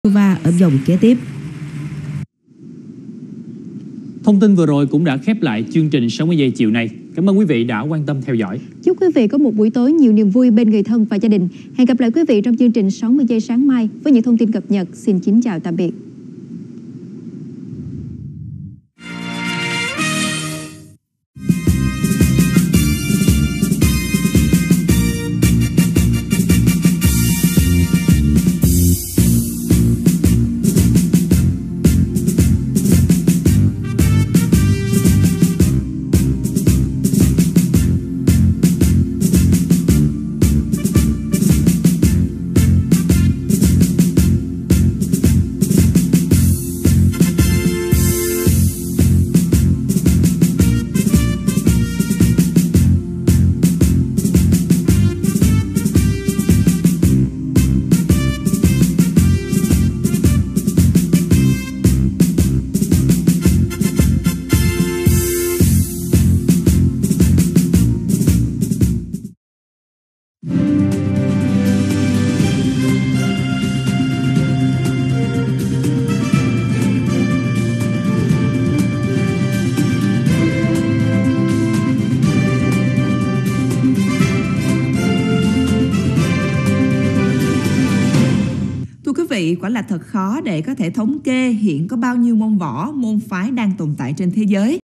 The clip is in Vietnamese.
và ở vòng kế tiếp. Thông tin vừa rồi cũng đã khép lại chương trình 60 giây chiều nay. Cảm ơn quý vị đã quan tâm theo dõi. Chúc quý vị có một buổi tối nhiều niềm vui bên người thân và gia đình. Hẹn gặp lại quý vị trong chương trình 60 giây sáng mai với những thông tin cập nhật. Xin kính chào tạm biệt. Quả là thật khó để có thể thống kê hiện có bao nhiêu môn võ, môn phái đang tồn tại trên thế giới.